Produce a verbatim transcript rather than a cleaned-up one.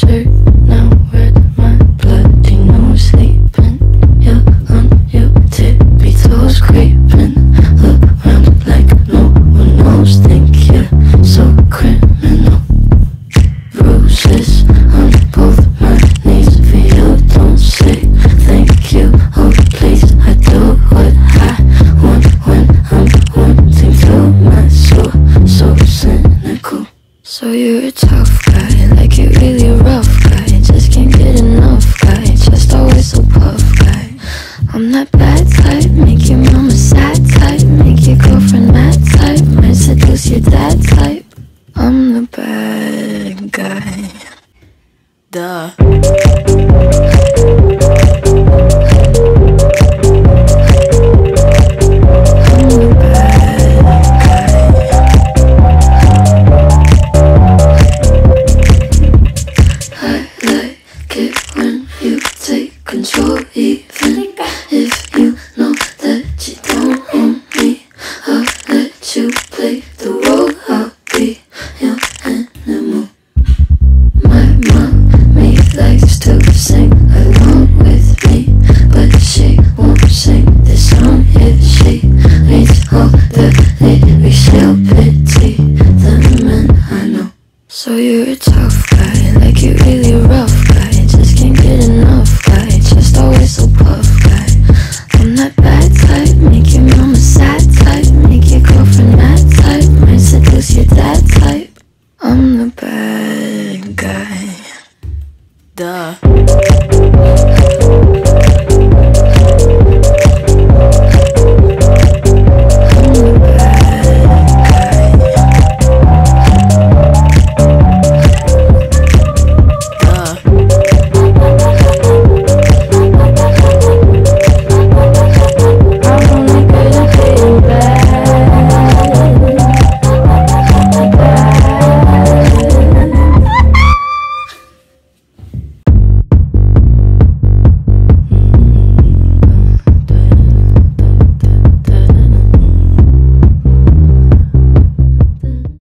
shirt now, red my bloody nose sleeping. You're on your tippy toes creeping. Look round like no one knows. Think you're so criminal. Bruises on both my knees for you. Don't say thank you, oh please. I do what I want when I'm wanting to. My soul so cynical. So you're a tough guy, like you're really a rough guy. Just can't get enough guy, just always so puff guy. I'm that bad type, make your mama sad type, make your girlfriend mad type, might seduce your dad type. I'm the bad guy. Duh. Control, even if you know that you don't own me. I'll let you play the role, I'll be your animal. My mommy likes to sing along with me, but she won't sing this song if she reads all the lyrics. She'll pity the men I know. So you're a tough guy, like you're really a rough guy. Just can't get enough guy, just always so puff guy. I'm that bad type, make your mama sad type, make your girlfriend mad type, might seduce your dad type. I'm the bad guy. Duh.